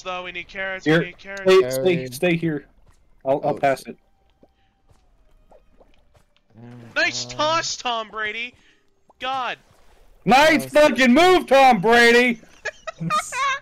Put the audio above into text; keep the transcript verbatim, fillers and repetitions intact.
though. We need carrots. Here, We need carrots. stay, stay, stay here. I'll, I'll Oh, pass shit. it. Nice Uh, toss, Tom Brady. God. Nice fucking move, Tom Brady!